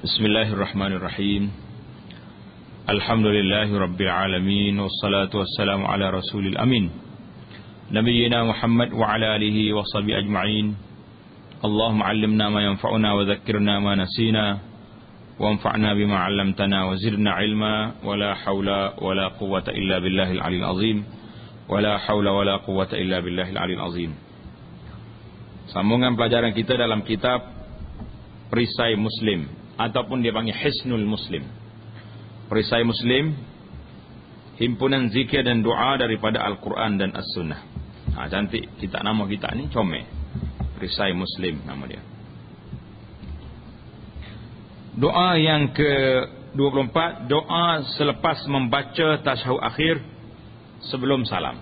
Bismillahirrahmanirrahim. Alhamdulillahi rabbil alamin, wassalatu wassalamu ala rasulil amin, nabiyyina Muhammad wa ala alihi wa sahbihi ajma'in. Allahumma 'allimna ma yanfa'una wa dhakkirna ma nasina wa anfa'na bima 'allamtana wa zidna 'ilma wa la haula wa la quwwata illa billahil 'aliyyil 'azim wa la haula wa la quwwata illa billahil 'aliyyil 'azim. Sambungan pelajaran kita dalam kitab Perisai Muslim ataupun dia panggil Hisnul Muslim. Perisai Muslim, himpunan zikir dan doa daripada Al-Quran dan As-Sunnah. Cantik kita, nama kita ni comel. Perisai Muslim nama dia. Doa yang ke-24, doa selepas membaca tasyahud akhir sebelum salam.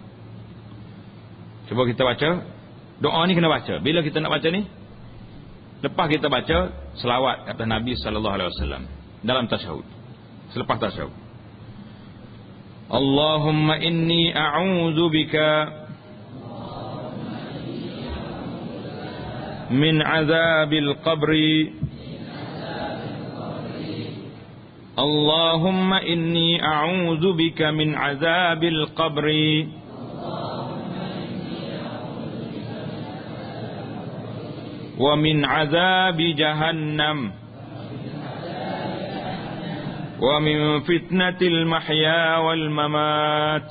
Cuba kita baca. Doa ni kena baca. Bila kita nak baca ni? Lepas kita baca selawat kata Nabi sallallahu alaihi wasallam dalam tasyahud. Selepas tasyahud. Allahumma inni a'udzu bika min 'adzabil qabri. Allahumma inni a'udzu bika min 'adzabil qabri. Wa min 'adzabi jahannam wa min fitnatil mahya wal mamat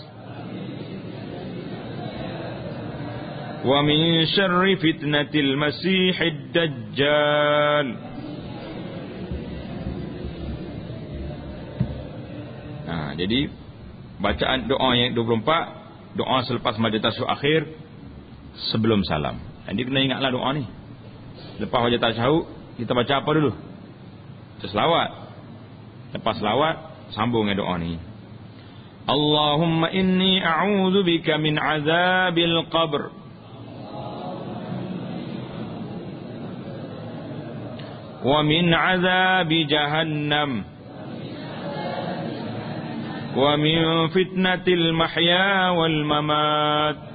wa min syarri fitnatil masiihid dajjal. Jadi bacaan doa yang 24, doa selepas majlis tasyahud akhir sebelum salam. Jadi kena ingatlah doa ni. Lepas wajah tasyahud, kita baca apa dulu? Baca selawat. Lepas selawat, sambung dengan doa ni. Allahumma inni a'udzu bika min 'adzabil qabr wa min 'adzabi jahannam wa min fitnatil mahya wal mamat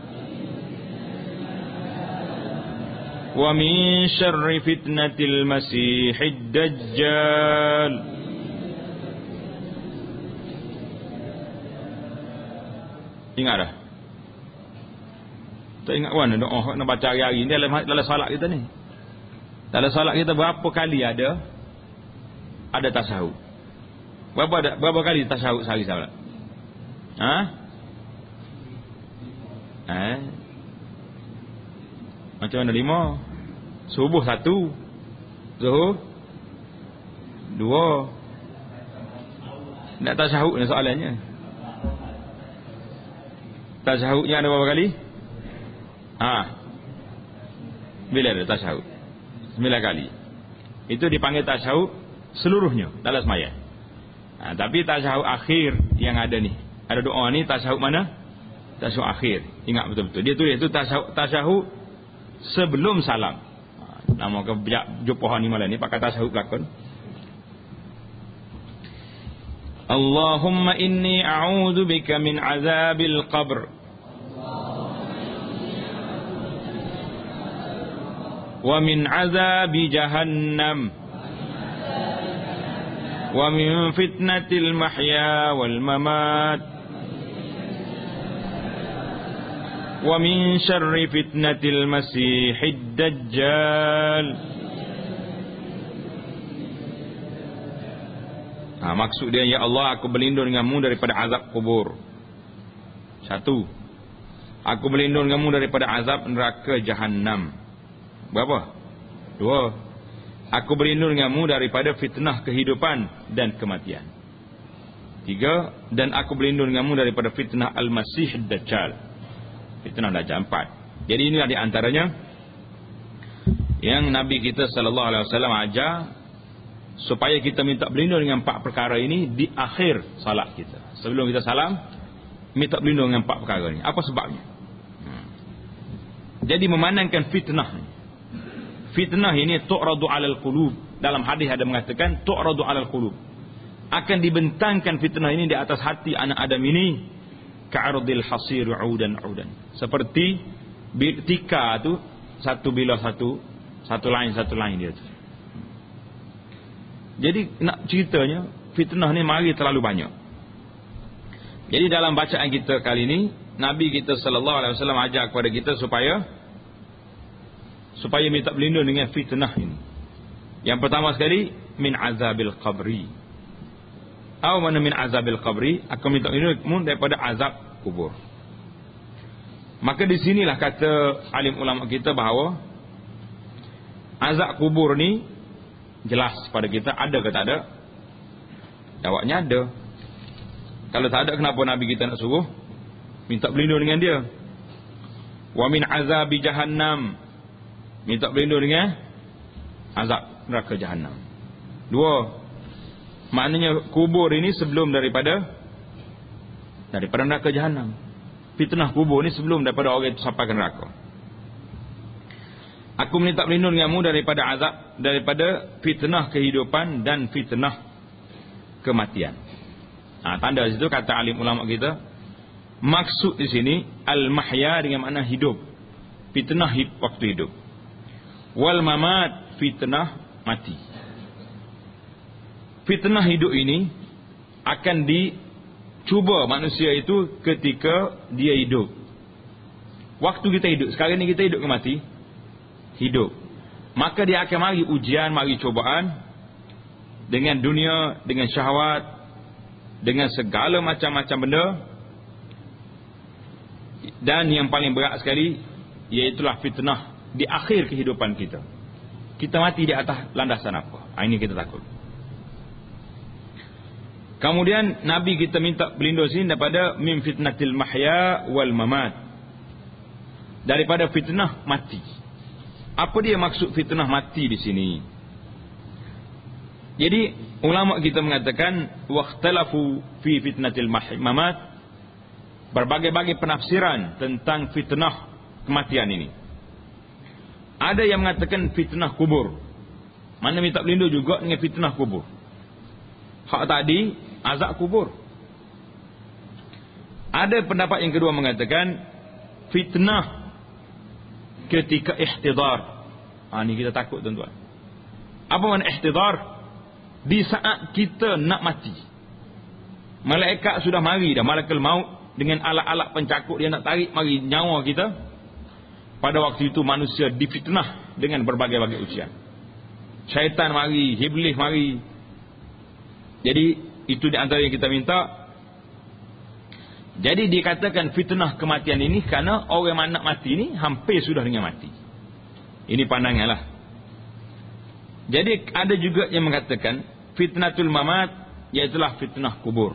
wa min syarri fitnatil masiihid dajjal. Ingat dah? Tak ingat mana doa nak baca hari-hari ni dalam solat kita ni? Dalam solat kita berapa kali ada tasyahud? Berapa kali tasyahud sehari solat? Macam mana 5? Subuh 1, Zuhur 2. Nak tasyahud ni soalannya. Tasyahudnya ada berapa kali? Bila ada tasyahud? 9 kali. Itu dipanggil tasyahud seluruhnya dalam sembahyang. Tapi tasyahud akhir yang ada ni, ada doa ni, tasyahud mana? Tasyahud akhir. Ingat betul-betul. Dia tulis itu tasyahud sebelum salam. Nama ke jumpa ni malam ni pakai tasyahud belakon. Allahumma inni a'udzu bika min 'adzabil qabr wa min 'adzabi jahannam wa min fitnatil mahya wal mamat wa min syarri fitnatil masiihid dajjal. Maksud dia, ya Allah, aku berlindung denganmu daripada azab kubur. 1. Aku berlindung denganmu daripada azab neraka jahannam. Berapa? 2. Aku berlindung denganmu daripada fitnah kehidupan dan kematian. 3. Dan aku berlindung denganmu daripada fitnah al-masiihid dajjal. Fitnah Dajjal. 4. Jadi inilah di antaranya yang Nabi kita sallallahu alaihi wasallam ajar supaya kita minta berlindung dengan 4 perkara ini di akhir salat kita. Sebelum kita salam, minta berlindung dengan 4 perkara ini. Apa sebabnya? Jadi memandangkan fitnah. Fitnah ini tu'radu 'alal qulub. Dalam hadis ada mengatakan tu'radu 'alal qulub. Akan dibentangkan fitnah ini di atas hati anak Adam ini ka'ardil hasir 'udan 'udan. Seperti tika tu satu bila satu lain dia tu. Jadi nak ceritanya, fitnah ni mari terlalu banyak. Jadi dalam bacaan kita kali ini, Nabi kita sallallahu alaihi wasallam ajar kepada kita supaya minta berlindung dengan fitnah ini. Yang pertama sekali, min azabil qabri. Atau mana min azabil qabri, aku minta berlindung daripada azab kubur. Maka di sinilah kata alim ulama kita bahawa azab kubur ni jelas pada kita, ada ke tak ada? Jawabnya ada. Kalau tak ada, kenapa Nabi kita nak suruh minta berlindung dengan dia? Wa min azabi jahannam, minta berlindung dengan azab neraka jahannam. Dua, maknanya kubur ini sebelum daripada neraka jahannam. Fitnah kubur ni sebelum daripada orang itu sampai ke neraka. Aku minta berlindung denganmu daripada azab, daripada fitnah kehidupan dan fitnah kematian. Tanda situ kata alim ulama kita, maksud di sini al-mahya dengan makna hidup, fitnah waktu hidup. Wal mamat, fitnah mati. Fitnah hidup ini akan dicuba manusia itu ketika dia hidup. Waktu kita hidup, sekarang ni kita hidup ke mati? Hidup. Maka dia akan mari ujian, mari cubaan dengan dunia, dengan syahwat, dengan segala macam-macam benda. Dan yang paling berat sekali, iaitulah fitnah di akhir kehidupan kita. Kita mati di atas landasan apa? Ini kita takut. Kemudian Nabi kita minta berlindung sini daripada min fitnatil mahya wal mamat, daripada fitnah mati. Apa dia maksud fitnah mati di sini? Jadi ulama kita mengatakan waqtalafu fi fitnatil mamat, berbagai-bagai penafsiran tentang fitnah kematian ini. Ada yang mengatakan fitnah kubur, mana minta berlindung juga dengan fitnah kubur. Hak tadi azab kubur. Ada pendapat yang kedua mengatakan fitnah ketika ihtidar. Ini kita takut tuan-tuan. Apa makna ihtidar? Di saat kita nak mati, malaikat sudah mari dah, malakul maut dengan alat-alat pencakuk, dia nak tarik mari nyawa kita. Pada waktu itu manusia difitnah dengan berbagai-bagai ujian. Syaitan mari, iblis mari. Jadi itu di antara yang kita minta. Jadi dikatakan fitnah kematian ini kerana orang yang nak mati ini hampir sudah dengan mati. Ini pandangan lah. Jadi ada juga yang mengatakan fitnatul mamat, iaitulah fitnah kubur.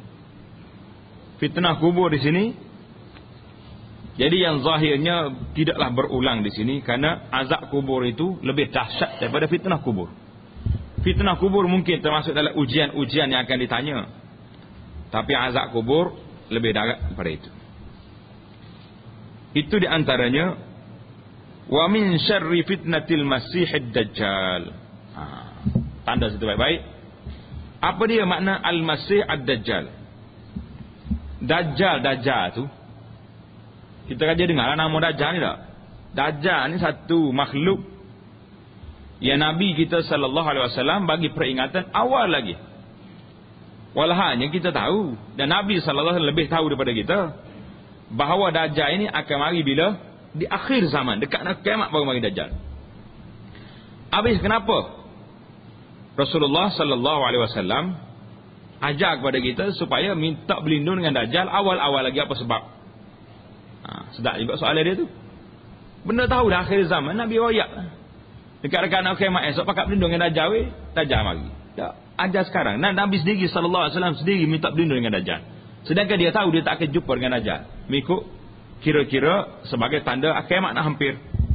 Fitnah kubur di sini, jadi yang zahirnya tidaklah berulang di sini, kerana azab kubur itu lebih dahsyat daripada fitnah kubur. Fitnah kubur mungkin termasuk dalam ujian-ujian yang akan ditanya, tapi azab kubur lebih darat daripada itu. Itu di antaranya wa min syarri fitnatil masihid dajjal. Tanda situ baik-baik. Apa dia makna al-masih ad-dajjal? Dajjal tu, kita kaji dengar nama Dajjal ni tak? Dajjal ni satu makhluk yang Nabi kita sallallahu alaihi wasallam bagi peringatan awal lagi. Walhanya kita tahu, dan Nabi sallallahu alaihi wasallam lebih tahu daripada kita, bahawa Dajjal ini akan mari bila? Di akhir zaman, dekat nak kiamat baru mari Dajjal. Habis kenapa Rasulullah sallallahu alaihi wasallam ajar kepada kita supaya minta berlindung dengan Dajjal awal-awal lagi? Apa sebab? Sedap juga soalan dia tu. Benda tahu dah akhir zaman, Nabi royak dekat-dekat nak kiamat esok pakat berlindung dengan Dajjal. Dajjal mari. Tak ajar sekarang. Nabi sendiri sallallahu alaihi wasallam sendiri minta berlindung dengan Dajjal. Sedangkan dia tahu dia tak akan jumpa dengan Dajjal. Mengikut kira-kira sebagai tanda kiamat nak hampir.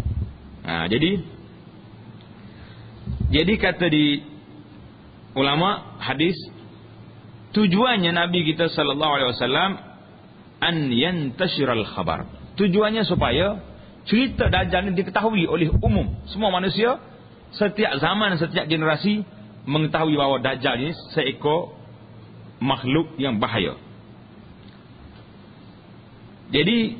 Jadi kata di ulama hadis, tujuannya Nabi kita sallallahu alaihi wasallam an yantashiral khabar. Tujuannya supaya cerita Dajjal ini diketahui oleh umum semua manusia, setiap zaman, setiap generasi mengetahui bahawa Dajjal ini seekor makhluk yang bahaya. Jadi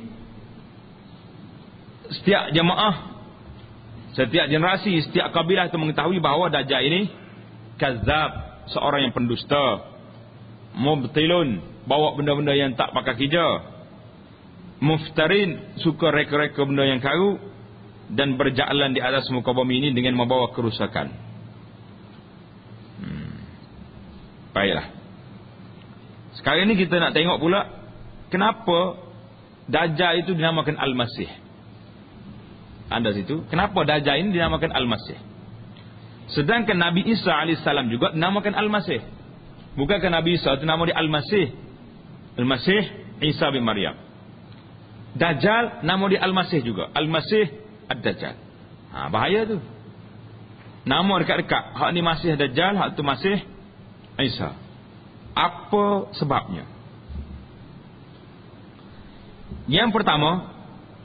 setiap jemaah, setiap generasi, setiap kabilah itu mengetahui bahawa Dajjal ini Kazzab, seorang yang pendusta. Mubtilun, bawa benda-benda yang tak pakai hija. Muftarin, suka reka-reka benda yang karu. Dan berjalan di atas muka bumi ini dengan membawa kerusakan. Baiklah. Sekarang ini kita nak tengok pula, kenapa Dajjal itu dinamakan Al-Masih. Anda situ, kenapa Dajjal ini dinamakan Al-Masih? Sedangkan Nabi Isa AS juga dinamakan Al-Masih. Bukankah Nabi Isa itu nama dia Al-Masih? Al-Masih Isa bin Maryam. Dajjal nama dia Al-Masih juga. Al-Masih Ad-Dajjal. Bahaya tu. Nama dekat-dekat. Hak ni Masih Dajjal, hak tu Masih Isa. Apa sebabnya? Yang pertama,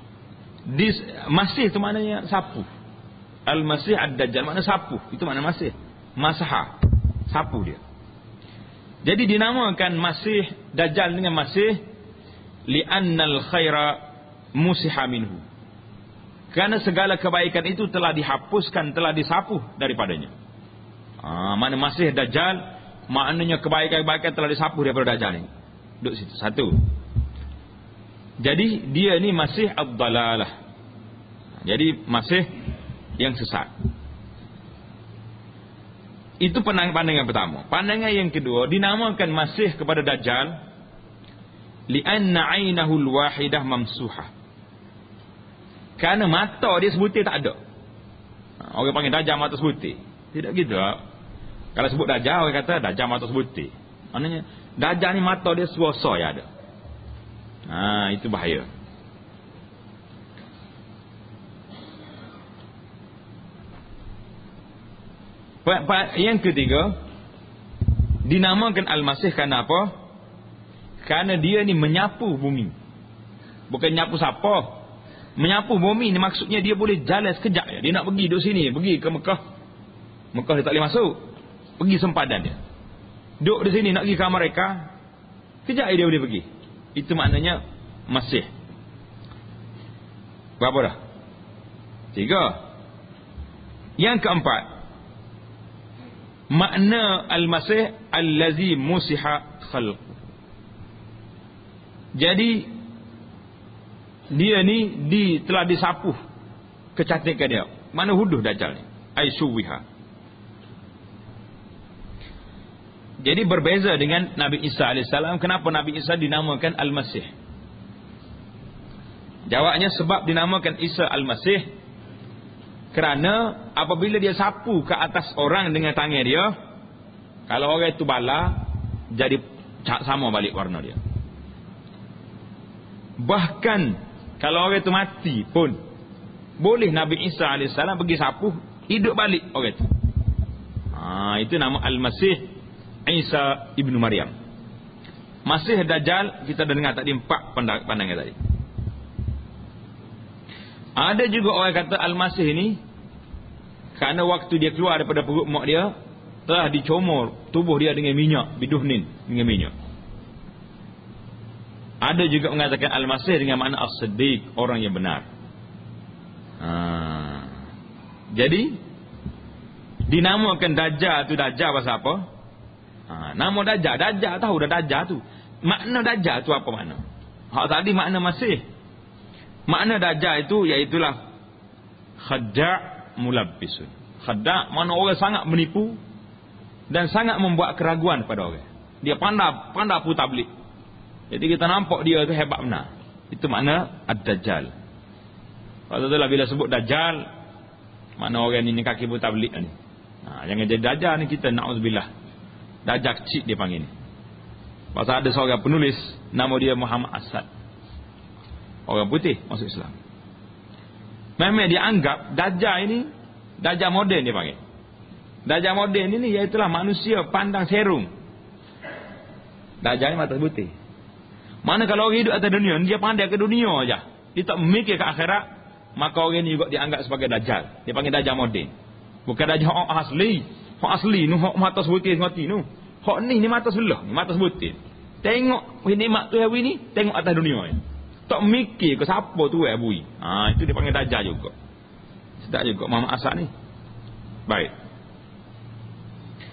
Masih itu maknanya sapu. Al-Masih Ad-Dajjal makna sapu. Itu makna Masih. Masaha. Sapu dia. Jadi dinamakan Masih Dajjal dengan Masih li'annal khaira musiha minhu. Karena segala kebaikan itu telah dihapuskan, telah disapu daripadanya. Mana Masih Dajjal, maknanya kebaikan-kebaikan telah disapu daripada Dajjal ini. Duduk situ. Satu. Jadi dia ni Masih ad-dalalah. Jadi Masih yang sesat. Itu pandangan pertama. Pandangan yang kedua, dinamakan Masih kepada Dajjal li'anna 'ainahu al-wahidah mamsuhah. Kerana mata dia sebutir tak ada. Orang panggil Dajjal mata sebutir. Tidak gitu. Kalau sebut Dajjal, orang kata Dajjal mata sebutir. Maknanya Dajjal ni mata dia suasa yang ada. Itu bahaya. Yang ketiga, dinamakan Al-Masih kerana apa? Kerana dia ni menyapu bumi. Bukan nyapu siapa. Menyapu bumi ni maksudnya dia boleh jalan sekejap je. Dia nak pergi duduk sini, pergi ke Mekah. Mekah dia tak boleh masuk. Pergi sempadan dia. Duduk di sini nak pergi ke Amerika. Kejap dia boleh pergi. Itu maknanya Masih. Berapa dah? 3. Yang keempat, makna Al-Masih allazi musiha khalq. Jadi dia ni telah disapu kecantikan dia. Mana huduh Dajjal ni? Aisuwiha. Jadi berbeza dengan Nabi Isa AS. Kenapa Nabi Isa dinamakan Al-Masih? Jawabnya sebab dinamakan Isa Al-Masih kerana apabila dia sapu ke atas orang dengan tangan dia, kalau orang itu bala, jadi sama balik warna dia. Bahkan kalau orang itu mati pun, boleh Nabi Isa AS pergi sapu, hidup balik orang itu. Itu nama Al-Masih Isa ibnu Maryam. Masih Dajjal, kita dah dengar tadi 4 pandangan tadi. Ada juga orang kata Al-Masih ini kerana waktu dia keluar daripada perut mak dia, telah dicomor tubuh dia dengan minyak, biduhnin, dengan minyak. Ada juga mengatakan Al-Masih dengan makna As-Siddiq, orang yang benar. Jadi dinamakan Dajjal tu Dajjal pasal apa? Nama Dajjal tahu dah Dajjal tu. Makna Dajjal tu apa makna? Hak tadi makna Masih. Makna Dajjal itu iaitulah khadda' mulabbisun. Khadda' mana orang sangat menipu dan sangat membuat keraguan pada orang. Dia pandai pun tablik. Jadi kita nampak dia tu hebat benar. Itu makna Ad-Dajjal. Patutlah bila sebut Dajjal, makna orang ni kaki pun tablik ni. Jangan jadi Dajjal ni kita, na'udzubillah. Dajjal kecil dia panggil ni. Pasal ada seorang penulis, nama dia Muhammad Asad. Orang putih masuk Islam. Memang dia anggap Dajjal ini, Dajjal moden dia panggil. Dajjal moden ini iaitulah manusia pandang serum. Dajjal ni mata putih. Mana kalau orang hidup atas dunia, dia pandai ke dunia aja. Dia tak memikir ke akhirat, maka orang ni juga dianggap sebagai Dajjal. Dia panggil Dajjal moden. Bukan Dajjal hak asli. Hak asli ni hak mata putih ngati nu. Hak ni mata sebelah, ni mata putih. Tengok nikmat tu hari ni, tengok atas dunia ni. Tak mikir ke siapa tu bui. Itu dia panggil Dajjal juga. Sedap juga Muhammad Asad ni. Baik.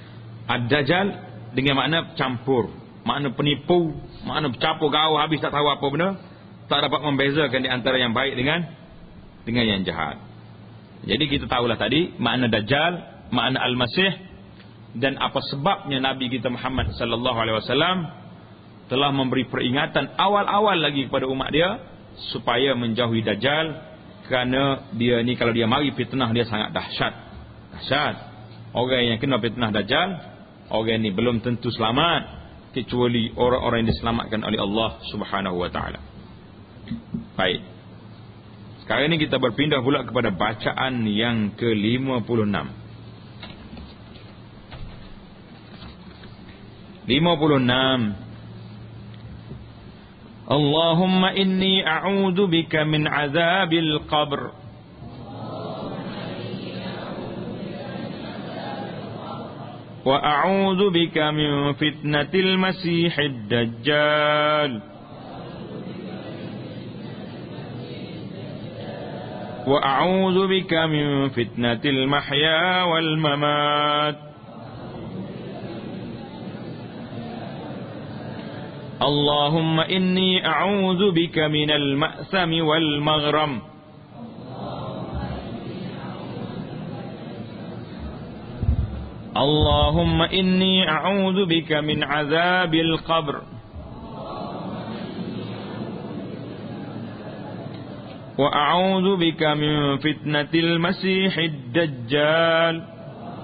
Ad-Dajjal dengan makna campur, makna penipu, makna bercampur gaul habis tak tahu apa benda, tak dapat membezakan di antara yang baik dengan yang jahat. Jadi kita tahulah tadi makna Dajjal, makna Al-Masih, dan apa sebabnya Nabi kita Muhammad sallallahu alaihi wasallam telah memberi peringatan awal-awal lagi kepada umat dia supaya menjauhi Dajjal, kerana dia ni kalau dia mari fitnah dia sangat dahsyat. Orang yang kena fitnah Dajjal, orang ni belum tentu selamat kecuali orang-orang yang diselamatkan oleh Allah Subhanahu wa taala. Baik. Sekarang ini kita berpindah pula kepada bacaan yang ke-56. 56. Allahumma inni a'udzu bika min azabil qabr wa a'udzu bika min fitnatil masiihid dajjal wa a'udzu bika min fitnatil mahya wal mamat. Allahumma inni a'udzu bika minal ma'sami wal maghram. Allahumma inni a'udzu bika min azabil qabr wa a'udzu bika min fitnatil masiihid dajjal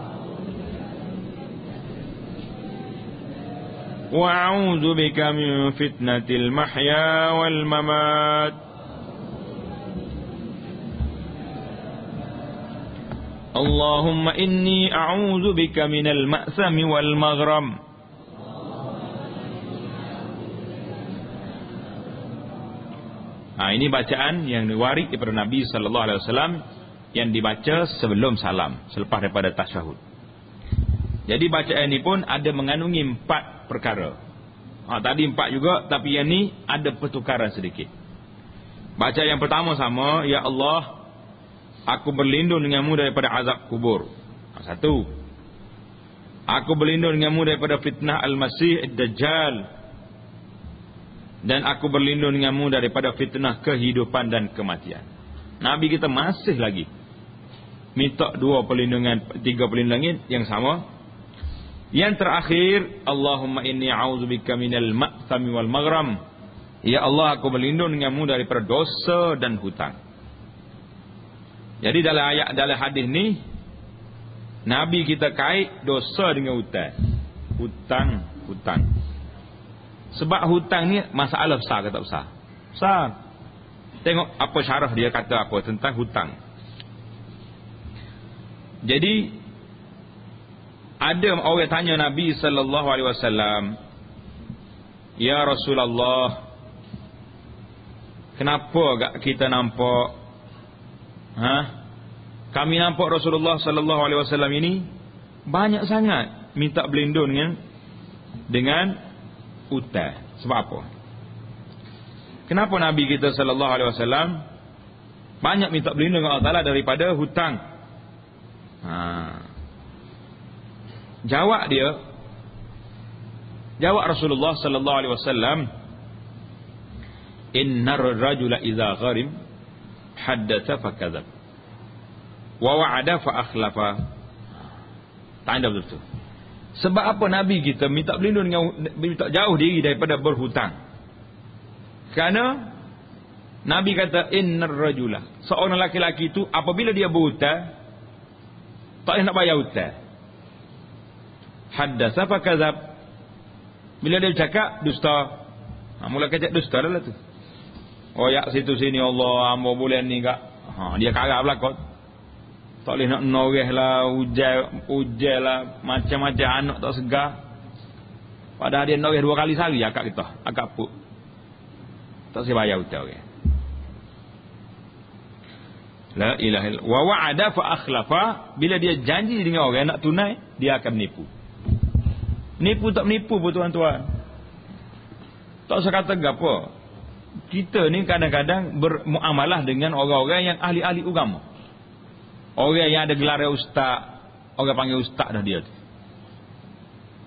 وأعوذ بك من فتنة المحيا والممات. اللهم إني أعوذ بك من المأثم والمغرم. Ini bacaan yang diwaris daripada Nabi sallallahu alaihi wasallam yang dibaca sebelum salam, selepas daripada tasyahud. Jadi bacaan ini pun ada mengandungi 4 perkara. Tadi 4 juga, tapi yang ni ada pertukaran sedikit. Baca yang pertama sama, ya Allah, aku berlindung denganmu daripada azab kubur. 1. Aku berlindung denganmu daripada fitnah Al-Masih Ad-Dajjal. Dan aku berlindung denganmu daripada fitnah kehidupan dan kematian. Nabi kita masih lagi minta 3 perlindungan yang sama. Yang terakhir, Allahumma inni a'udzubika minal ma'thami wal maghram. Ya Allah, aku berlindung denganmu daripada dosa dan hutang. Jadi dalam hadis ni, Nabi kita kait dosa dengan hutang. Hutang. Sebab hutang ni masalah besar ke tak besar? Besar. Tengok apa syarah dia kata apa tentang hutang. Jadi ada orang tanya Nabi sallallahu alaihi wasallam, "Ya Rasulullah, kenapa gak kita nampak kami nampak Rasulullah sallallahu alaihi wasallam ini banyak sangat minta berlindung dengan hutang. Sebab apa? Kenapa Nabi kita sallallahu alaihi wasallam banyak minta berlindung dengan Allah Taala daripada hutang?" Jawab Rasulullah sallallahu alaihi wasallam, "Innar rajula idza gharim haddatha fakadzab wa wa'ada fa akhlafa." Tanda betul. Sebab apa Nabi kita minta berlindung minta jauh diri daripada berhutang? Kerana Nabi kata innar rajula, seorang lelaki itu apabila dia berhutang tak nak bayar hutang. Haddatsa fa kadzab. Bila dia cakap dusta. Mula kata dusta lah tu. Ya situ sini Allah hamba bulan ni kak. Dia karap lah kot. Tak boleh nak noreh lah, ujar lah, macam-macam anak tak segar. Padahal dia noreh 2 kali sehari akak kita, akak pun. Tak saya bayar hutang orang. La ilaha illallah. Wa wa'ada fa akhlafa. Bila dia janji dengan orang nak tunai, dia akan menipu. Nipu tak menipu pun tuan-tuan. Tak usah kata apa. Kita ni kadang-kadang bermuamalah dengan orang-orang yang ahli-ahli agama. Orang yang ada gelar ustaz, orang panggil ustaz dah dia tu.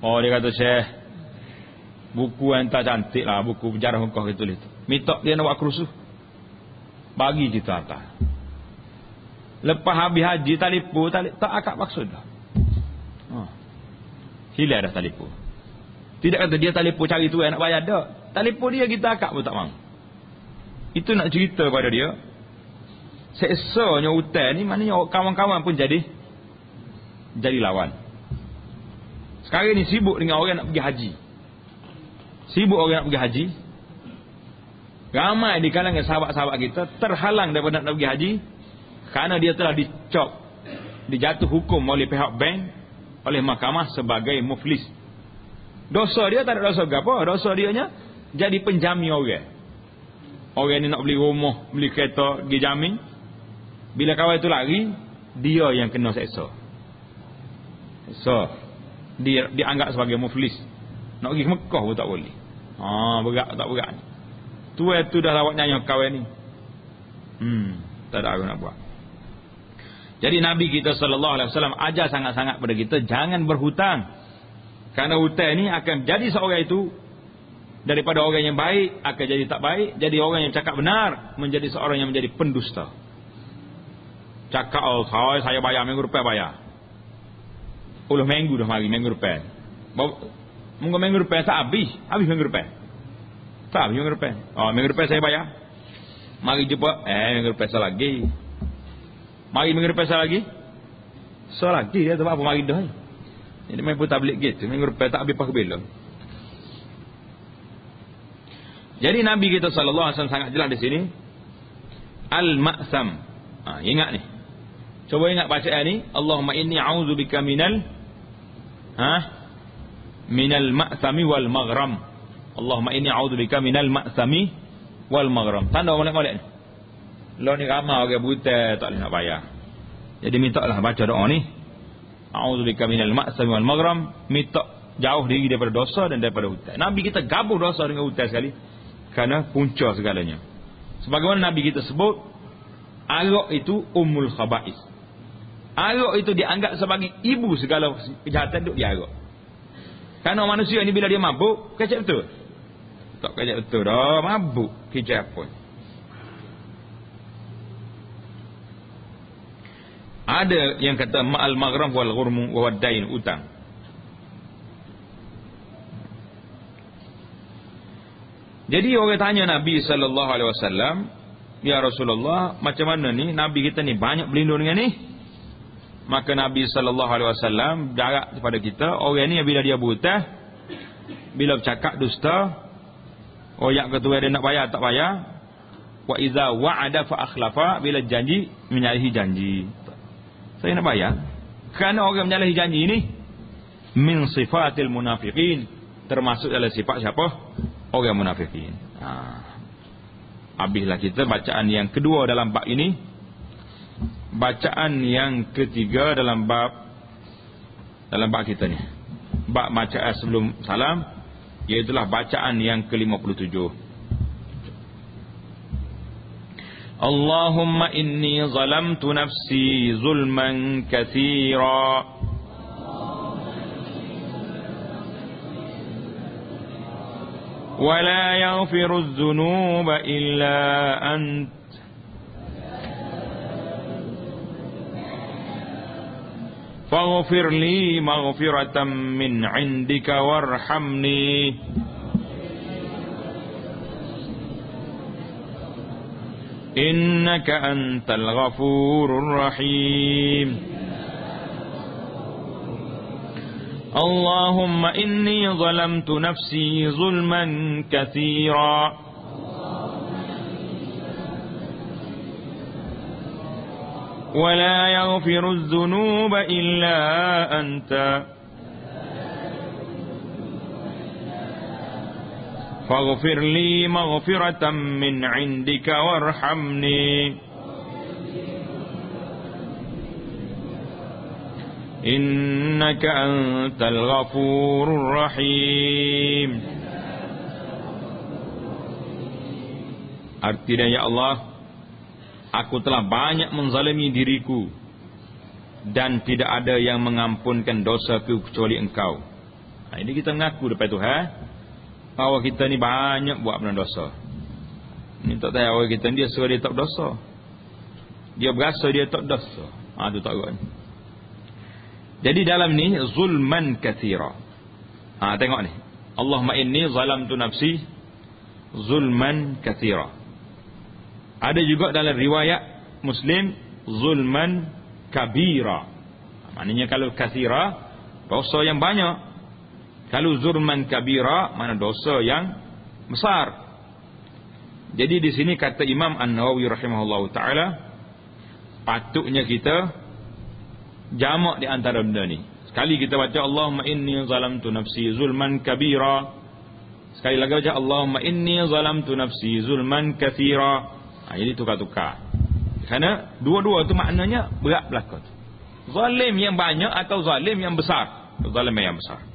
Oh, dia kata, Syekh, buku yang tak cantik lah, buku sejarah Mekah itu tulis. Minta dia nak buat kerusuh. Bagi kita atas. Lepas habis haji telefon, tak akak maksud dah. Hilang dah telefon. Tidak kata dia telefon cari tu nak bayar dah. Telefon dia kita akak pun tak mahu. Itu nak cerita pada dia. Seksanya hutan ni, maknanya kawan-kawan pun jadi lawan. Sekarang ni sibuk dengan orang nak pergi haji. Sibuk orang nak pergi haji. Ramai di kalangan sahabat-sahabat kita terhalang daripada nak pergi haji kerana dia telah dicop, dijatuh hukum oleh pihak bank, oleh mahkamah sebagai muflis. Dosa dia tak ada dosa apa? Dosa dia nya jadi penjamin orang. Orang ni nak beli rumah, beli kereta, pergi jamin. Bila kawan itu lari, dia yang kena seksa. So, dia dianggap sebagai muflis. Nak pergi ke Mekah pun tak boleh. Berat tak berat. Tu dah lawak nyanyi kawan ni. Tak ada apa nak buat. Jadi Nabi kita sallallahu alaihi wasallam ajar sangat-sangat pada kita jangan berhutang. Kerana hutang ni akan jadi seorang itu daripada orang yang baik akan jadi tak baik, jadi orang yang cakap benar menjadi seorang yang menjadi pendusta. Cakap saya bayar minggu depan bayar. 10 minggu dah mari minggu depan. Minggu depan tak habis minggu depan. Tak habis minggu depan. Minggu depan saya bayar. Mari jumpa minggu depan saya lagi. Mari minggu depan saya lagi. So lagi dia tu apa mari dah. Jadi main pun tablik gitu. Minggu depan tak habis pakai bila. Jadi Nabi kita sallallahu alaihi wasallam sangat jelas di sini. Al-ma'sam. Ingat ni. Cuba ingat bacaan ni. Allahumma inni a'udzubika minal ma'sami wal maghram. Allahumma inni a'udzubika minal ma'sami wal maghram. Tanda molek-molek ni. Lo ni ramai orang buta tak boleh nak bayar. Jadi mintalah baca doa ni. A'udzubika minal ma'sami wal maghram. Minta jauh diri daripada dosa dan daripada hutang. Nabi kita gabung dosa dengan hutang sekali. Kerana punca segalanya. Sebagaimana Nabi kita sebut, arak itu ummul khaba'is. Arak itu dianggap sebagai ibu segala kejahatan duk di arak. Kerana manusia ni bila dia mabuk, kecap betul. Tak kecap betul dah, mabuk kecap pun. Ada yang kata ma'al maghram wal ghurmu wa wadain, utang. Jadi orang tanya Nabi sallallahu alaihi wasallam, ya Rasulullah, macam mana ni Nabi kita ni banyak berlindung dengan ni? Maka Nabi sallallahu alaihi wasallam jarak kepada kita, orang ni bila dia berhutang, bila bercakap dusta, royak ketua dia nak bayar tak bayar, wa iza wa'ada fa akhlafa, bila janji menyalahi janji. Saya nak bayar. Kerana orang menyalahi janji ni min sifatil munafiqin, termasuk dalam sifat siapa? Orang munafiqin. Habislah kita bacaan yang kedua dalam bab ini. Bacaan yang ketiga dalam bab kita ni. Bab bacaan sebelum salam, iaitulah bacaan yang ke-57. Allahumma inni zalamtu nafsi zulman katsira wa la yaghfiru adh-dhunuba illa ant faghfir li maghfiratan min 'indika warhamni innaka antal ghafurur rahim. Allahumma inni zalamtu nafsi zulman katsira wa la yaghfiru adh-dhunuba illa anta faghfir li maghfiratan min 'indika warhamni innaka antal ghafurur rahim. Artinya, ya Allah, aku telah banyak menzalimi diriku dan tidak ada yang mengampunkan dosaku kecuali Engkau. Ini kita mengaku depan Tuhan bahawa kita ni banyak buat benda dosa. Ni tak tahu orang kita ni dia suruh dia tak dosa. Dia berasa dia tak dosa. Tu tak buat. Jadi dalam ni zulman katsira. Tengok ni. Allahumma inni zalamtu nafsi zulman katsira. Ada juga dalam riwayat Muslim zulman kabira. Maknanya kalau katsira dosa yang banyak. Kalau zulman kabira mana dosa yang besar. Jadi di sini kata Imam An-Nawawi rahimahullahu taala, patutnya kita jamak di antara benda ni. Sekali kita baca Allahumma inni zalamtu nafsi zulman kabira. Sekali lagi baca Allahumma inni zalamtu nafsi zulman katsira. Jadi tukar-tukar. Kerana dua-dua tu maknanya berat belaka. Zalim yang banyak atau zalim yang besar? Zalim yang besar.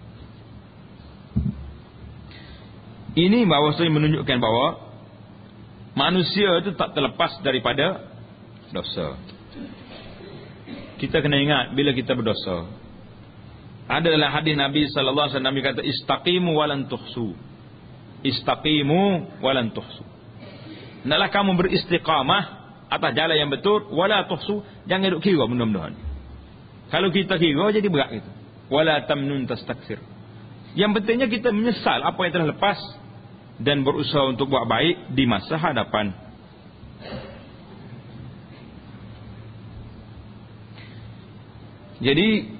Ini bahawasanya menunjukkan bahawa manusia itu tak terlepas daripada dosa. Kita kena ingat bila kita berdosa. Ada dalam hadis Nabi sallallahu alaihi wasallam kata istaqimu walan tuhsu. Istaqimu walan tuhsu. Hendaklah kamu beristiqamah atas jalan yang betul wala tuhsu, jangan duk kira benda-benda ni. Kalau kita kira jadi berat gitu. Wala tamnun tastakthir. Yang pentingnya kita menyesal apa yang telah lepas dan berusaha untuk buat baik di masa hadapan. Jadi,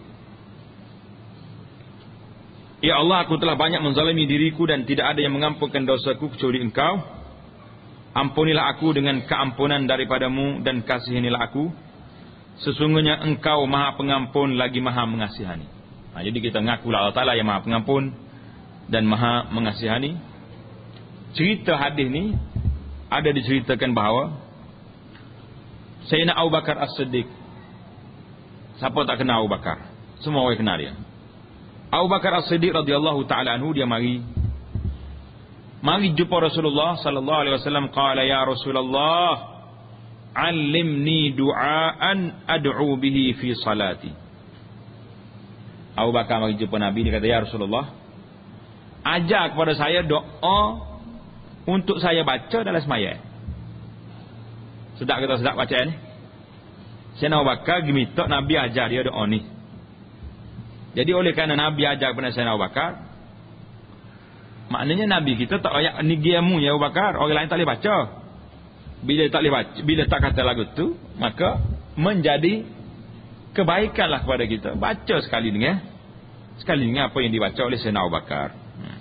ya Allah, aku telah banyak menzalimi diriku dan tidak ada yang mengampunkan dosaku kecuali Engkau. Ampunilah aku dengan keampunan daripadamu dan kasihanilah aku. Sesungguhnya Engkau Maha Pengampun lagi Maha Mengasihani. Jadi kita mengakulah Allah Ta'ala yang Maha Pengampun dan Maha Mengasihani. Cerita hadis ni ada diceritakan bahawa Sayyidina Abu Bakar As-Siddiq. Siapa tak kenal Abu Bakar? Semua orang kenal dia. Abu Bakar As-Siddiq radhiyallahu taala anhu dia mari jumpa Rasulullah sallallahu alaihi wasallam. Qala ya Rasulullah, 'allimni du'aan ad'u bihi fi salati. Abu Bakar mari jumpa Nabi, dia kata, ya Rasulullah, ajar kepada saya doa untuk saya baca dalam sembahyang. Sedap kita sedap baca ni. Sayyidina Abu Bakar minta Nabi ajar dia doa ni. Jadi oleh kerana Nabi ajar kepada Sayyidina Abu Bakar, maknanya Nabi kita tak ayat ni ilmu ya Abu Bakar, orang lain tak boleh baca. Bila tak boleh baca, bila tak kata lagu tu, maka menjadi kebaikanlah kepada kita. Baca sekali dengar. Sekali dengar apa yang dibaca oleh Sayyidina Abu Bakar.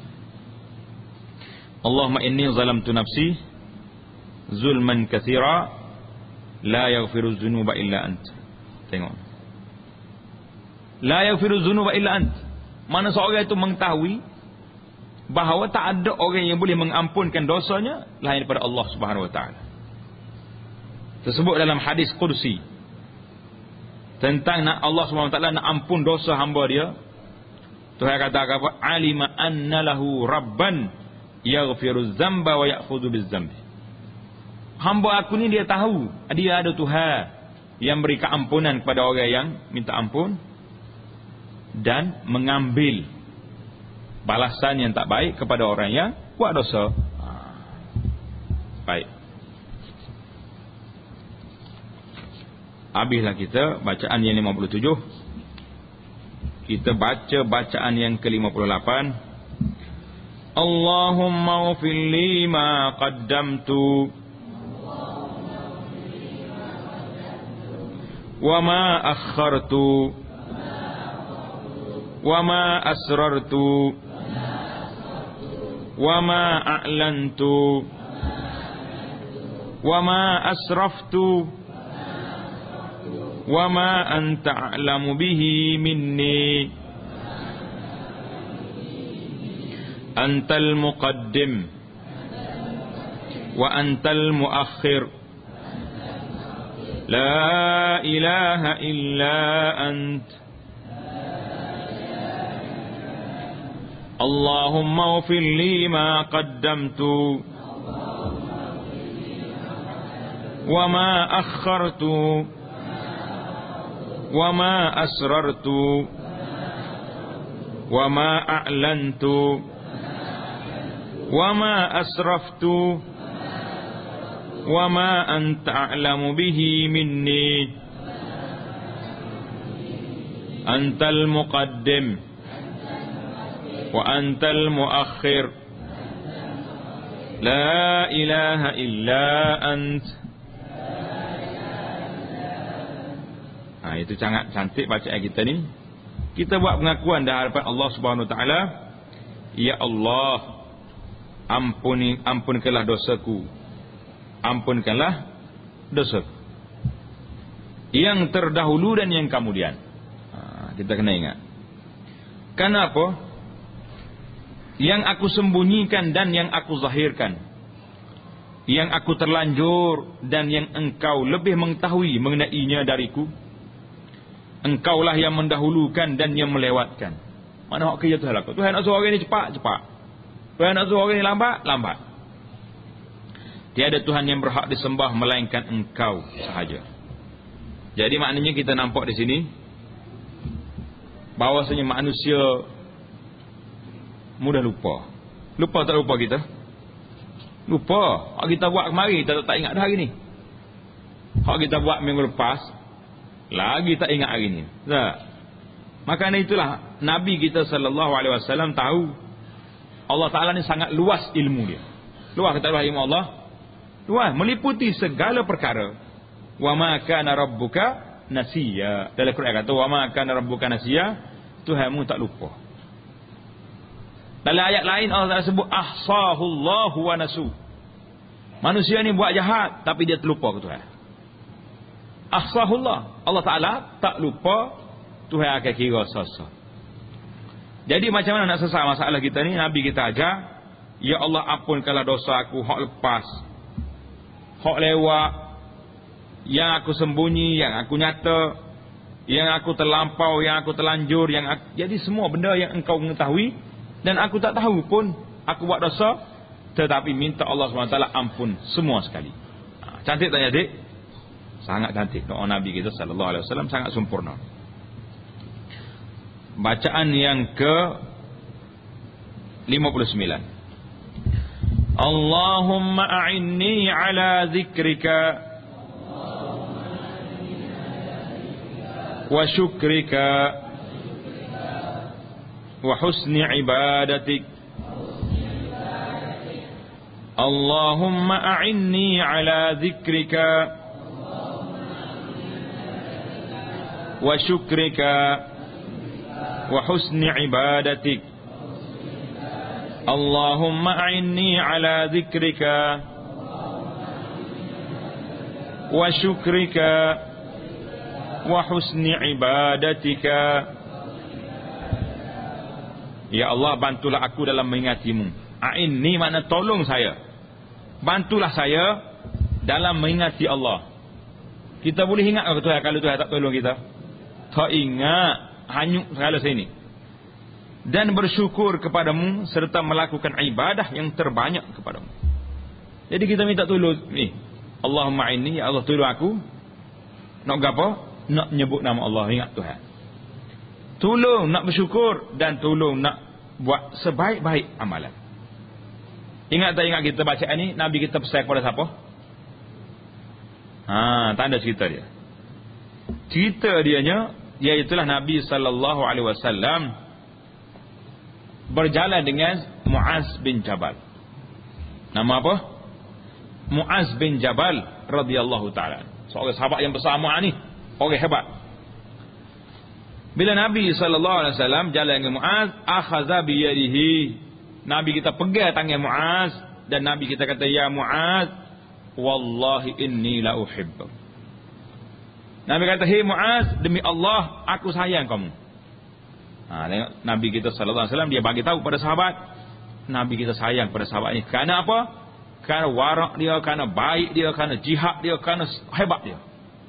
Allahumma inni zalamtu nafsi zulman katsira la yaghfiru dzunuba illa ant. Tengok. La yaghfiru dzunuba illa ant. Mana seorang itu mengetahui bahawa tak ada orang yang boleh mengampunkan dosanya lain daripada Allah Subhanahu wa taala. Tersebut dalam hadis qudsi tentang nak Allah Subhanahu wa taala nak ampun dosa hamba dia. Tuhan kata apa? Alima anna lahu rabban yaghfiru dzamba wa ya'khudhu bidzambi. Hamba aku ni dia tahu dia ada Tuhan yang beri keampunan kepada orang yang minta ampun dan mengambil balasan yang tak baik kepada orang yang buat dosa. Baik. Habislah kita bacaan yang 57. Kita baca bacaan yang ke-58. Allahumma ighfir li ma qaddamtu wa ma akhartu wa ma asrartu wa ma a'lantu wa ma asraftu wa ma anta a'lamu bihi minni. Antal muqaddim wa antal muakhir la ilaha illa ant. Allahumma ighfir li ma qaddamtu wa ma akhartu wa ma asrartu wa ma a'lantu wa ma asraftu wa ma anta a'lamu bihi minni antal muqaddim wa antal muakhir la ilaha illa ant. Itu sangat cantik bacaan kita ni. Kita buat pengakuan di hadapan Allah Subhanahu Wa Taala, ya Allah, ampunkanlah dosaku, ampunkanlah dosaku yang terdahulu dan yang kemudian. Kita kena ingat. Kenapa? Yang aku sembunyikan dan yang aku zahirkan, yang aku terlanjur dan yang engkau lebih mengetahui mengenainya dariku. Engkaulah yang mendahulukan dan yang melewatkan. Mana hak kerja Tuhan lakukan? Tuhan nak suruh orang ni cepat, cepat. Tuhan nak suruh orang ni lambat, lambat. Tiada Tuhan yang berhak disembah melainkan engkau sahaja. Jadi maknanya kita nampak di sini bahawasanya manusia mudah lupa. Lupa tak lupa kita? Lupa. Hak kita buat kemarin kita tak ingat dah hari ni. Hak kita buat minggu lepas lagi tak ingat hari ni. Tak. Makanya itulah Nabi kita sallallahu alaihi wasallam tahu Allah Taala ni sangat luas ilmu dia. Luas kata ilmu Allah. Luas meliputi segala perkara. Wa ma kana rabbuka nasiya. Dalam Quran kata wa ma kana rabbuka nasiya, Tuhanmu tak lupa. Dalam ayat lain Allah Taala sebut ahsahullahu wa nasu. Manusia ni buat jahat tapi dia terlupa ke Tuhan. Ahsahullah, Allah Ta'ala tak lupa, Tuhan akan kira sasa. Jadi macam mana nak selesai masalah kita ni? Nabi kita ajar, ya Allah ampunkanlah dosa aku, hak lepas, hak lewat, yang aku sembunyi, yang aku nyata, yang aku terlampau, yang aku terlanjur, jadi semua benda yang engkau mengetahui dan aku tak tahu pun aku buat dosa, tetapi minta Allah SWT ampun semua sekali. Cantik tak adik? Sangat cantik doa Nabi kita sallallahu alaihi wasallam, sangat sempurna. Bacaan yang ke 59. Allahumma a'inni ala zikrika wa syukrika wa husni ibadatik. Allahumma a'inni ala zikrika wa syukrika wa husni ibadatik. Allahumma a'inni ala zikrika wa syukrika wa husni ibadatika. Ya Allah, bantulah aku dalam mengingatimu. A'inni makna tolong saya, bantulah saya dalam mengingati Allah. Kita boleh ingat ke Tuhan kalau Tuhan tak tolong kita? Tak ingat, hanyut segala sini. Dan bersyukur kepadamu serta melakukan ibadah yang terbanyak kepadamu. Jadi kita minta tolong ni. Allahumma inni, ya Allah tolong aku. Nak apa? Nak nyebut nama Allah, ingat Tuhan. Tolong nak bersyukur dan tolong nak buat sebaik-baik amalan. Ingat tak ingat kita bacaan ni? Nabi kita pesan kepada siapa? Tanda cerita dia. Cerita dianya, iaitulah Nabi sallallahu alaihi wasallam berjalan dengan Muaz bin Jabal. Nama apa? Muaz bin Jabal radhiyallahu taala. Seorang sahabat yang besar ni, orang hebat. Bila Nabi sallallahu alaihi wasallam jalan dengan Muaz, akhadha bi yadihi. Nabi kita pegang tangan Muaz dan Nabi kita kata, ya Muaz, wallahi inni la uhibbuk. Nabi kata, hei Muaz, demi Allah aku sayang kamu. Tengok Nabi kita sallallahu alaihi wasallam, dia bagi tahu pada sahabat, Nabi kita sayang pada sahabat ini. Kerana apa? Kerana warak dia, kerana baik dia, kerana jihad dia, kerana hebat dia.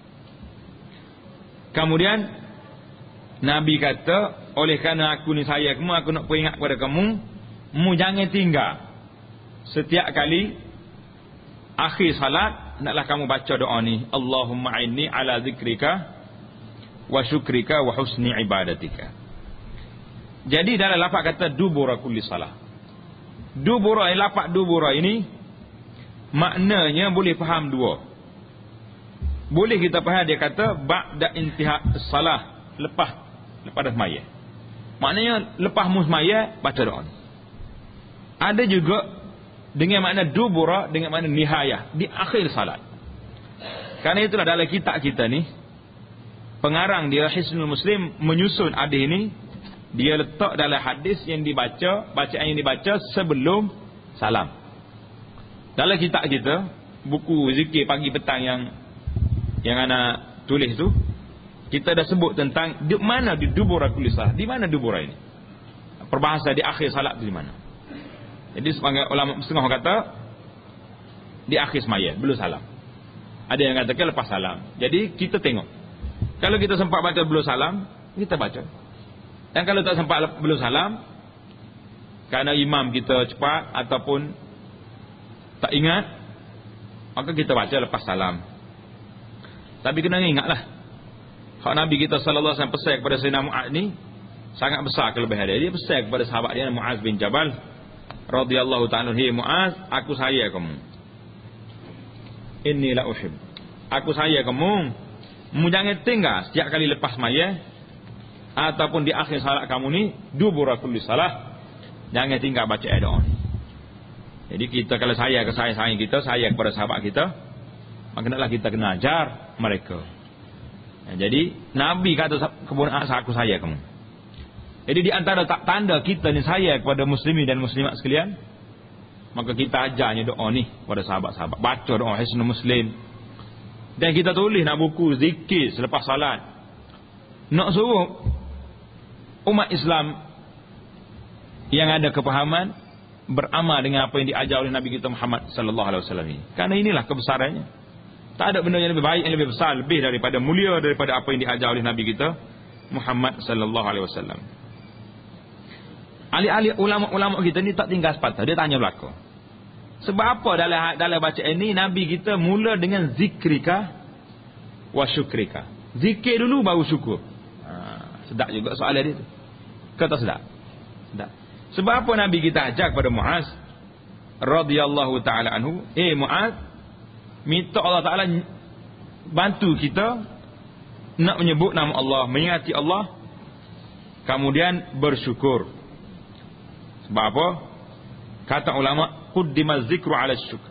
Kemudian Nabi kata, oleh kerana aku ni sayang kamu, aku nak peringat kepada kamu, mu jangan tinggal. Setiap kali akhir salat, naklah kamu baca doa ni, Allahumma inni ala zikrika wa syukrika wa husni ibadatika. Jadi dalam lafaz kata dubura kulli salah. Dubura, lafaz dubura ini maknanya boleh faham dua. Boleh kita faham dia kata ba'da intihai salah, lepas dah sembahyang. Maknanya lepas mu sembahyang baca doa. Ada juga dengan makna dubura dengan makna nihayah, di akhir salat. Karena itulah dalam kitab kita ni pengarang dia Hisnul Muslim menyusun hadis ini, dia letak dalam hadis yang dibaca, bacaan yang dibaca sebelum salam. Dalam kitab kita, buku zikir pagi petang yang anak tulis tu, kita dah sebut tentang di mana di dubura kulli salat. Di mana dubura ini? Perbahasa di akhir salat tu di mana? Jadi sebagai ulama setengah kata di akhir sembahyang, belum salam. Ada yang katakan lepas salam. Jadi kita tengok. Kalau kita sempat baca belum salam, kita baca. Dan kalau tak sempat belum salam, kerana imam kita cepat ataupun tak ingat, maka kita baca lepas salam. Tapi kena ingatlah, hak Nabi kita sallallahu alaihi wasallam pesan kepada Sayyidina Mu'az ni sangat besar kelebihan dia. Dia pesan kepada sahabat dia Mu'az bin Jabal radhiyallahu ta'ala, "Hei Mu'az, aku sayang kamu. Inni la uhib. Aku sayang kamu. Mu jangan tinggal setiap kali lepas sembahyang ataupun di akhir salat kamu ni dubura kulli salah, jangan tinggal baca doa ni." Jadi kita kalau sayang kita, sayang kepada sahabat kita, maka naklah kita kena ajar mereka. Jadi Nabi kata kepada aku sayang kamu. Jadi di antara tanda kita ni sayang kepada muslimin dan muslimat sekalian, maka kita ajarnya doa ni kepada sahabat-sahabat. Baca doa Hisnul Muslim. Dan kita tulis nak buku zikir selepas salat. Nak suruh umat Islam yang ada kepahaman beramal dengan apa yang diajar oleh Nabi kita Muhammad sallallahu alaihi wasallam ini. Karena inilah kebesarannya. Tak ada benda yang lebih baik, yang lebih besar, lebih daripada mulia daripada apa yang diajar oleh Nabi kita Muhammad sallallahu alaihi wasallam. Ahli-ahli ulama-ulama kita ni tak tinggal sepatah, dia tanya belaka. Sebab apa dalam bacaan ini Nabi kita mula dengan zikrika wa syukrika. Zikir dulu baru syukur. Sedap juga soalan dia tu. Kata sedap. Sedap. Sebab apa Nabi kita ajar kepada Mu'az radhiyallahu taala anhu, Mu'az, minta Allah Taala bantu kita nak menyebut nama Allah, mengingati Allah, kemudian bersyukur. Sebab apa? Kata ulama, quddima zikru ala syukr.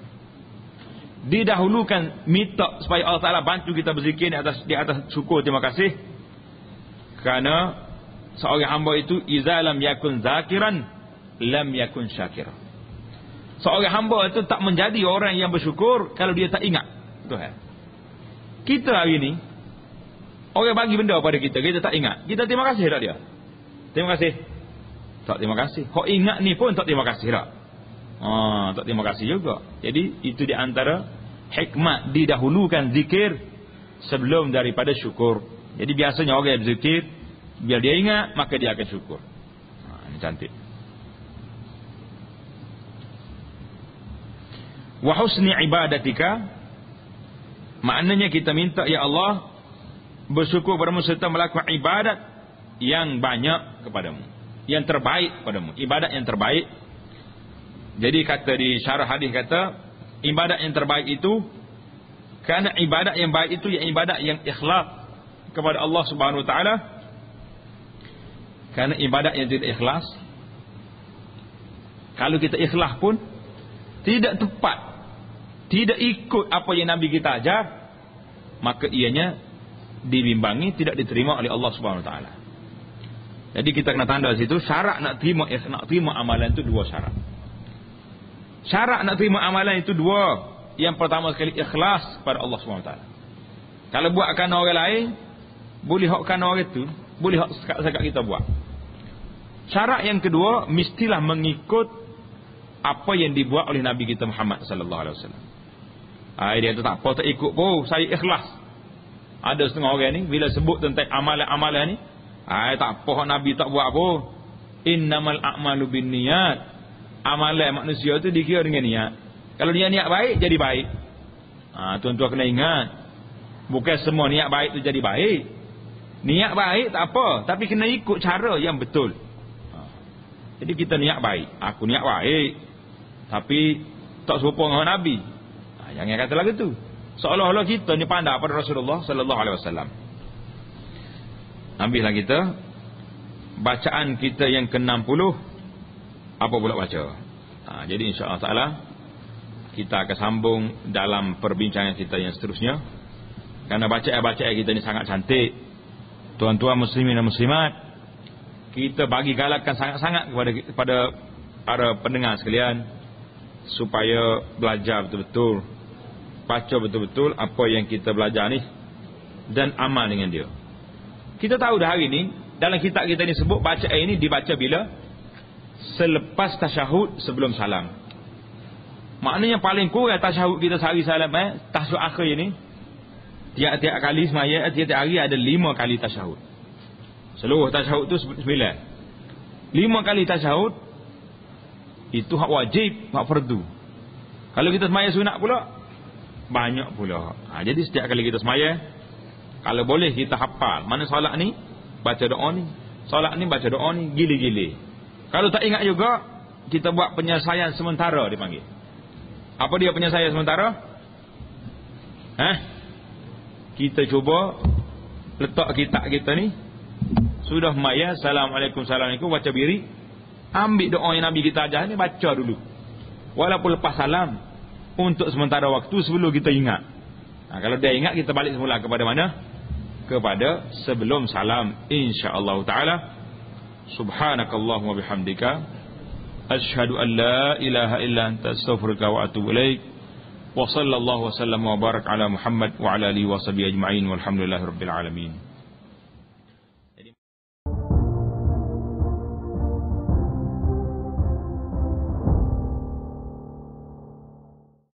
Didahulukan minta supaya Allah Taala bantu kita berzikir di atas syukur, terima kasih. Kerana seorang hamba itu iza lam yakun zakiran lam yakun syakira. Seorang hamba itu tak menjadi orang yang bersyukur kalau dia tak ingat Tuhan. Kita hari ini orang bagi benda pada kita, kita tak ingat. Kita terima kasih tak dia? Terima kasih. Tak terima kasih. Kau ingat ni pun tak terima kasih tak? Tak terima kasih juga. Jadi itu di antara hikmat didahulukan zikir sebelum daripada syukur. Jadi biasanya orang yang berzikir, biar dia ingat maka dia akan syukur. Ini cantik. Wa husni ibadatika, maknanya kita minta ya Allah bersyukur padamu serta melakukan ibadat yang banyak kepadamu, yang terbaik padamu, ibadat yang terbaik. Jadi kata di syarah hadis kata ibadat yang terbaik itu, kerana ibadat yang baik itu yang ibadat yang ikhlas kepada Allah Subhanahu wa taala. Kerana ibadat yang tidak ikhlas, kalau kita ikhlas pun tidak tepat, tidak ikut apa yang Nabi kita ajar, maka ianya dibimbangi, tidak diterima oleh Allah Subhanahu wa taala. Jadi kita kena tanda di situ syarat nak terima amalan itu dua syarat. Syarat nak terima amalan itu dua. Yang pertama sekali ikhlas kepada Allah Subhanahu wa taala. Kalau buat kerana orang lain, boleh hak kerana orang itu, boleh hak sekat kita buat. Syarat yang kedua, mestilah mengikut apa yang dibuat oleh Nabi kita Muhammad sallallahu alaihi wasallam. Dia tu tak apa, tak ikut pun, saya ikhlas. Ada setengah orang ni bila sebut tentang amalan-amalan ni, tak apa Nabi tak buat apa. Innamal a'malu binniyat. Amalan manusia tu dikira dengan niat. Kalau dia niat baik, jadi baik. Tuan-tuan kena ingat, bukan semua niat baik tu jadi baik. Niat baik tak apa, tapi kena ikut cara yang betul. Jadi kita niat baik. Aku niat baik, tapi tak serupa dengan Nabi. Jangan kata lagu tu. Seolah-olah kita ni pandai pada Rasulullah sallallahu alaihi wasallam. Ambillah kita bacaan kita yang ke-60 apa pula baca. Jadi insya-Allah taala kita akan sambung dalam perbincangan kita yang seterusnya. Karena bacaan kita ni sangat cantik. Tuan-tuan muslimin dan muslimat, kita bagi galakan sangat-sangat kepada para pendengar sekalian supaya belajar betul-betul, baca betul-betul apa yang kita belajar ni dan amal dengan dia. Kita tahu dah hari ni dalam kitab kita ni sebut bacaan ini dibaca bila? Selepas tasyahud sebelum salam. Maknanya paling kurang tasyahud kita sehari salam tasyahud akhir ni tiap-tiap kali semaya, tiap-tiap hari ada 5 kali tasyahud. Seluruh tasyahud tu 9. 5 kali tasyahud itu hak wajib, hak fardu. Kalau kita semaya sunat pula banyak pula. Jadi setiap kali kita semaya, kalau boleh kita hafal mana solat ni baca doa ni, solat ni baca doa ni, gili-gili. Kalau tak ingat juga, kita buat penyelesaian sementara dipanggil. Apa dia penyelesaian sementara? Kita cuba letak kitab kita ni, sudah maya, Assalamualaikum, Assalamualaikum, baca biri, ambil doa yang Nabi kita ajar ni, baca dulu. Walaupun lepas salam, untuk sementara waktu sebelum kita ingat. Kalau dia ingat, kita balik semula kepada mana? Kepada sebelum salam, insya-Allah taala. Subhanakallahumma bihamdika, asyhadu an la ilaha illa anta, astaghfiruka wa atubu ilaik. Wa sallallahu wa sallam wa barak ala Muhammad wa ala alihi wa sahbihi ajma'in walhamdulillahi rabbil alamin.